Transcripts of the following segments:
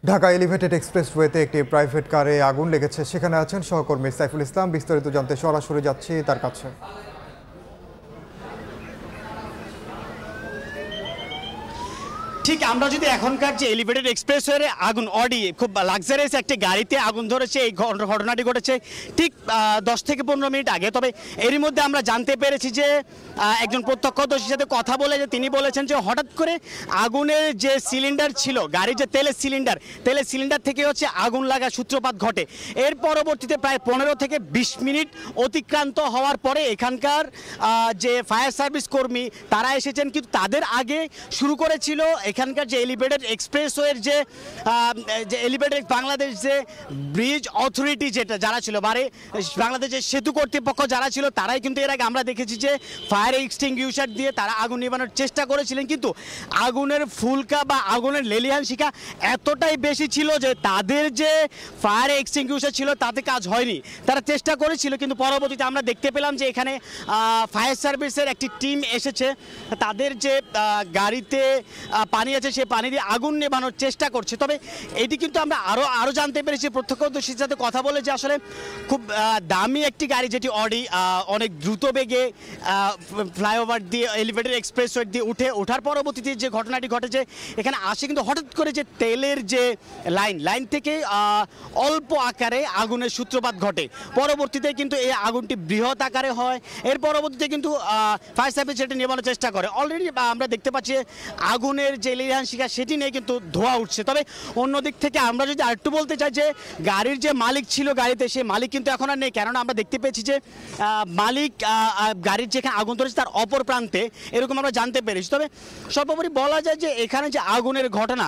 Dhaka elevated এক্সপ্রেসওয়েতে একটি private কারে আগুন লেগেছে। সেখানে আছেন সহকর্মী সাইফুল ইসলাম। বিস্তারিত জানতে সরাসরি যাচ্ছি তার কাছে। ঠিক আমরা যদি এখনকার যে এলিভেটেড এক্সপ্রেসওয়ে আগুন অডি খুব লাক্সারিয়াস একটি গাড়িতে আগুন ধরেছে, এই ঘটনাটি ঘটেছে ঠিক 10 থেকে 15 মিনিট আগে। তবে এরই মধ্যে আমরা জানতে পেরেছি যে একজন প্রত্যক্ষদর্শীর সাথে কথা বলে যে তিনি বলেছেন যে হঠাৎ করে আগুনের যে সিলিন্ডার ছিল, গাড়ির যে তেলের সিলিন্ডার থেকে হচ্ছে আগুন লাগা সূত্রপাত ঘটে। এর পরবর্তীতে প্রায় 15 থেকে 20 মিনিট অতিক্রান্ত হওয়ার পরে এখানকার যে ফায়ার সার্ভিস কর্মী তারা এসেছেন, কিন্তু তাদের আগে শুরু করেছিল এখানকার যে এলিভেটেড এক্সপ্রেসওয়ের যে এলিভেটেড বাংলাদেশ যে ব্রিজ অথরিটি যারা ছিল, বাংলাদেশের সেতু কর্তৃপক্ষ যারা ছিল, তারাই কিন্তু এর আগে আমরা দেখেছি যে ফায়ার এক্সটিংগুইশার দিয়ে তারা আগুন নেভানোর চেষ্টা করেছিলেন, কিন্তু আগুনের ফুলকা বা আগুনের লেলিহান শিখা এতটাই বেশি ছিল যে তাদের যে ফায়ার এক্সটিংগুইশার ছিল তাতে কাজ হয়নি। তারা চেষ্টা করেছিল, কিন্তু পরবর্তীতে আমরা দেখতে পেলাম যে এখানে ফায়ার সার্ভিসের একটি টিম এসেছে, তাদের যে গাড়িতে পানি আছে সেই পানি দিয়ে আগুন নেভানোর চেষ্টা করছে। তবে এটি কিন্তু আমরা আরও জানতে পেরেছি প্রত্যক্ষদর্শীর সাথে কথা বলে যে আসলে খুব দামি একটি গাড়ি যেটি অডি অনেক দ্রুত বেগে ফ্লাইওভার দিয়ে এলিভেটেড এক্সপ্রেসওয়ে দিয়ে ওঠার পরবর্তীতে যে ঘটনাটি ঘটেছে, এখানে আসে কিন্তু হঠাৎ করে যে তেলের যে লাইন থেকে অল্প আকারে আগুনের সূত্রপাত ঘটে। পরবর্তীতে কিন্তু এই আগুনটি বৃহৎ আকারে হয়। এর পরবর্তীতে কিন্তু ফায়ার সার্ভিস সেটি নেভানোর চেষ্টা করে। অলরেডি আমরা দেখতে পাচ্ছি আগুনের যে লেলিহান শিখা সেটি নিয়ে কিন্তু ধোঁয়া উঠছে। তবে অন্যদিক থেকে আমরা যদি আরেকটু বলতে চাই যে গাড়ির যে মালিক ছিল গাড়িতে, সেই মালিক কিন্তু এখন আর নেই, কেননা আমরা দেখতে পেয়েছি যে মালিক গাড়ির যেখানে আগুন ধরেছে তার অপর প্রান্তে, এরকম আমরা জানতে পেরেছি। তবে সর্বোপরি বলা যায় যে এখানে যে আগুনের ঘটনা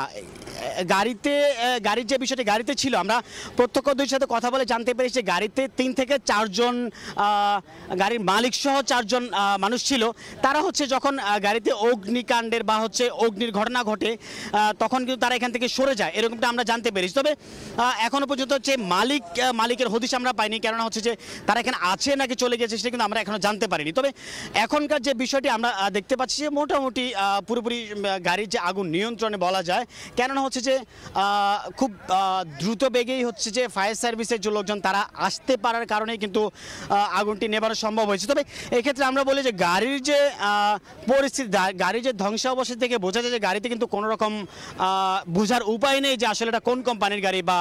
গাড়ির যে বিষয়টি গাড়িতে ছিল, আমরা প্রত্যক্ষদর্শীর সাথে কথা বলে জানতে পেরেছি যে গাড়িতে 3 থেকে 4 জন গাড়ির মালিক সহ 4 জন মানুষ ছিল। তারা হচ্ছে যখন গাড়িতে অগ্নিকাণ্ডের বা হচ্ছে অগ্নির ঘটনা ঘটে তখন কিন্তু তারা এখান থেকে সরে যায়, এরকমটা আমরা জানতে পেরেছি। তবে এখনও পর্যন্ত হচ্ছে মালিকের হদিশ আমরা পাইনি, কেননা হচ্ছে যে তারা এখানে আছে নাকি চলে গেছে সেটা কিন্তু আমরা এখনও জানতে পারিনি। তবে এখনকার যে বিষয়টি আমরা দেখতে পাচ্ছি যে মোটামুটি পুরোপুরি গাড়ির যে আগুন নিয়ন্ত্রণে বলা যায়, কেননা হচ্ছে যে খুব দ্রুত বেগেই হচ্ছে যে ফায়ার সার্ভিসের যে লোকজন তারা আসতে পারার কারণেই কিন্তু আগুনটি নেভানো সম্ভব হয়েছে। তবে এক্ষেত্রে আমরা বলি যে গাড়ির যে পরিস্থিতি, গাড়ির যে ধ্বংসাবশেষ থেকে বোঝা যায় যে গাড়িতে কিন্তু কোনো রকম বোঝার উপায় নেই যে আসলে এটা কোন কোম্পানির গাড়ি বা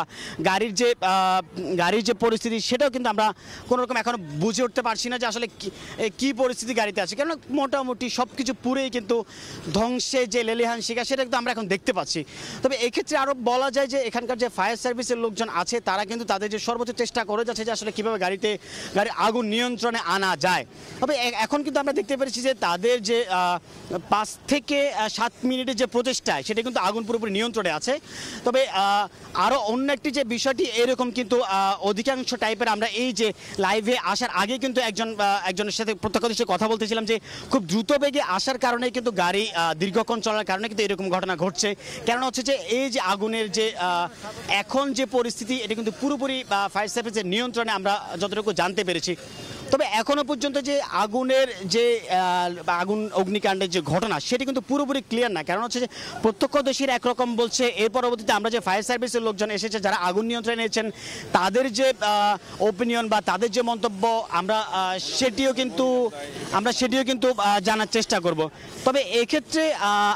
গাড়ির যে পরিস্থিতি সেটাও কিন্তু আমরা কোনো রকম এখনো বুঝে উঠতে পারছি না যে আসলে কি পরিস্থিতি গাড়িতে আছে, কেননা মোটামুটি সব কিছু পুরেই কিন্তু ধ্বংসের যে লেলিহান শিখা সেটা কিন্তু আমরা এখন দেখতে পাচ্ছি। তবে এক্ষেত্রে আরও বলা যায় যে এখানকার যে ফায়ার সার্ভিসের লোকজন আছে তারা কিন্তু তাদের যে সর্বোচ্চ চেষ্টা করে যাচ্ছে যে আসলে কীভাবে গাড়ির আগুন নিয়ন্ত্রণে আনা যায়। তবে এখন কিন্তু আমরা দেখতে পেরেছি যে তাদের যে 5 থেকে 7 মিনিটের যে প্রচেষ্টা সেটা কিন্তু আগুন পুরোপুরি নিয়ন্ত্রণে আছে। তবে আরও অন্য একটি যে বিষয়টি এরকম কিন্তু অধিকাংশ টাইপের আমরা এই যে লাইভে আসার আগে কিন্তু একজনের সাথে প্রত্যক্ষদর্শীর কথা বলতেছিলাম যে খুব দ্রুত বেগে আসার কারণে কিন্তু গাড়ি দীর্ঘক্ষণ চলার কারণে কিন্তু এরকম ঘটনা ঘটছে। কেননা হচ্ছে যে এই যে আগুনের যে এখন যে পরিস্থিতি এটা কিন্তু পুরোপুরি ফায়ার সার্ভিসের নিয়ন্ত্রণে আমরা যতটুকু জানতে পেরেছি। তবে এখনও পর্যন্ত যে আগুনের যে অগ্নিকাণ্ডের যে ঘটনা সেটি কিন্তু পুরোপুরি ক্লিয়ার না, কারণ হচ্ছে যে প্রত্যক্ষদর্শীরা একরকম বলছে, এর পরবর্তীতে আমরা যে ফায়ার সার্ভিসের লোকজন এসেছে যারা আগুন নিয়ন্ত্রণে নিয়েছেন তাদের যে ওপিনিয়ন বা তাদের যে মন্তব্য আমরা সেটিও কিন্তু জানার চেষ্টা করব। তবে এক্ষেত্রে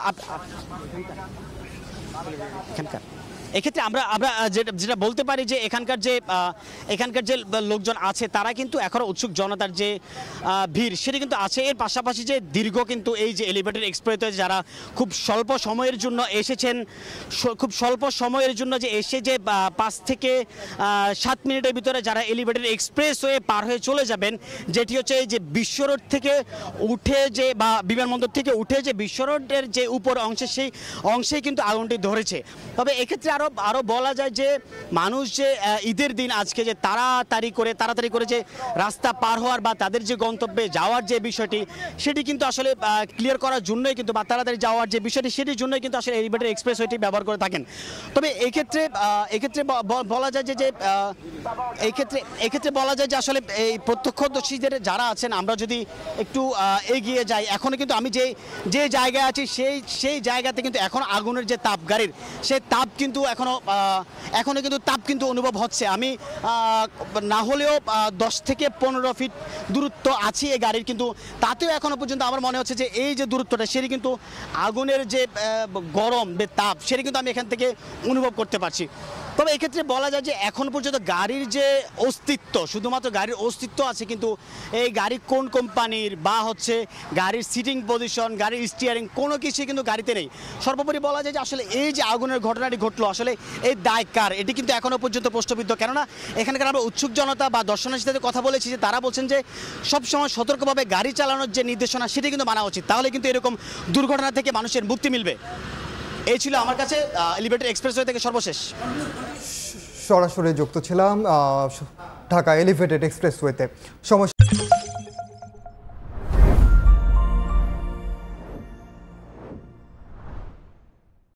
আমরা যেটা বলতে পারি যে এখানকার যে লোকজন আছে তারা কিন্তু এখনও উৎসুক, জনতার যে ভিড় সেটি কিন্তু আছে। এর পাশাপাশি যে দীর্ঘ কিন্তু এই যে এলিভেটেড এক্সপ্রেসওয়ে যারা খুব স্বল্প সময়ের জন্য এসেছেন, খুব স্বল্প সময়ের জন্য যে এসে যে 5 থেকে 7 মিনিটের ভিতরে যারা এলিভেটেড এক্সপ্রেসওয়ে পার হয়ে চলে যাবেন, যেটি হচ্ছে এই যে বিশ্ব রোড থেকে উঠে যে বা বিমানবন্দর থেকে উঠে যে বিশ্ব রোডের যে উপর অংশে সেই অংশেই কিন্তু আগুনটি ধরেছে। তবে এক্ষেত্রে আরও বলা যায় যে মানুষ যে ঈদের দিন আজকে যে তাড়াতাড়ি করে যে রাস্তা পার হওয়ার বা তাদের যে গন্তব্যে যাওয়ার যে বিষয়টি সেটি কিন্তু আসলে ক্লিয়ার করার জন্যই কিন্তু বা তাড়াতাড়ি যাওয়ার যে বিষয়টি সেটির জন্যই কিন্তু আসলে এলিভেটেড এক্সপ্রেসওয়েটি ব্যবহার করে থাকেন। তবে এক্ষেত্রে বলা যায় যে এক্ষেত্রে বলা যায় যে আসলে এই প্রত্যক্ষদর্শীদের যারা আছেন আমরা যদি একটু এগিয়ে যাই, এখনও কিন্তু আমি যে জায়গায় আছি সেই জায়গাতে কিন্তু এখন আগুনের যে তাপ গাড়ির সেই তাপ কিন্তু এখনো কিন্তু তাপ কিন্তু অনুভব হচ্ছে। আমি না হলেও 10 থেকে 15 ফিট দূরত্ব আছি এই গাড়ির, কিন্তু তাতেও এখনো পর্যন্ত আমার মনে হচ্ছে যে এই যে দূরত্বটা সেটি কিন্তু আগুনের যে গরম তাপ সেটি কিন্তু আমি এখান থেকে অনুভব করতে পারছি। তবে এক্ষেত্রে বলা যায় যে এখন পর্যন্ত গাড়ির যে অস্তিত্ব, শুধুমাত্র গাড়ির অস্তিত্ব আছে, কিন্তু এই গাড়ি কোন কোম্পানির বা হচ্ছে গাড়ির সিটিং পজিশন, গাড়ির স্টিয়ারিং কোনো কিছুই কিন্তু গাড়িতে নেই। সর্বোপরি বলা যায় যে আসলে এই যে আগুনের ঘটনাটি ঘটলো আসলে এই দায় কার, এটি কিন্তু এখনও পর্যন্ত প্রশ্নবিদ্ধ। কেননা এখানকার আমরা উৎসুক জনতা বা দর্শনার্থীদের সাথে কথা বলেছি যে তারা বলছেন যে সবসময় সতর্কভাবে গাড়ি চালানোর যে নির্দেশনা সেটি কিন্তু মানা উচিত, তাহলে কিন্তু এরকম দুর্ঘটনা থেকে মানুষের মুক্তি মিলবে। এই ছিল আমার কাছে এলিভেটেড এক্সপ্রেসওয়ে থেকে সর্বশেষ। সরাসরি যুক্ত ছিলাম ঢাকা এলিভেটেড এক্সপ্রেসওয়েতে। সময়